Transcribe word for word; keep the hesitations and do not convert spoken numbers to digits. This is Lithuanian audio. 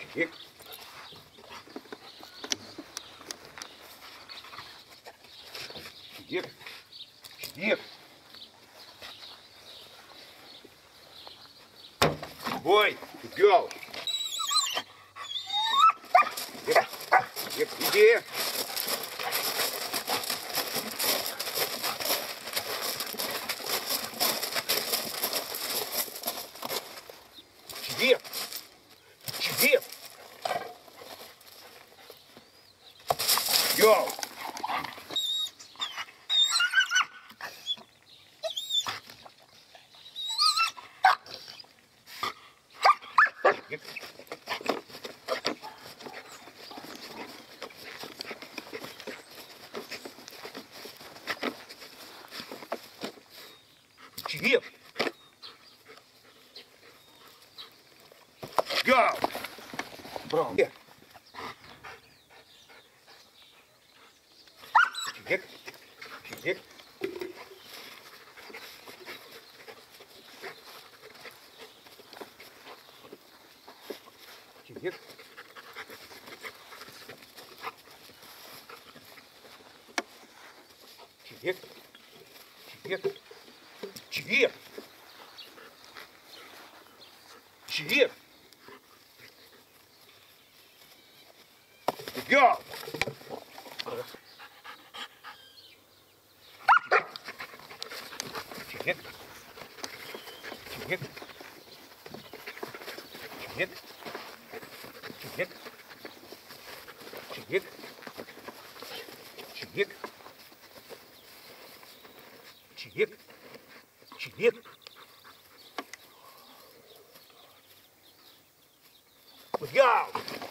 Чик. Чик. Чик. Бой, girl. Чик. Чик, иди. Чик. Чик. Girl. Чик. Чик. Go. Bro. Yeah. Чик. Чик. Чик. Чик. Чик. Чик. Чик. Go. Чик. Чик. Чик. Чик. Чик. Чик. Чик. Чик. Go.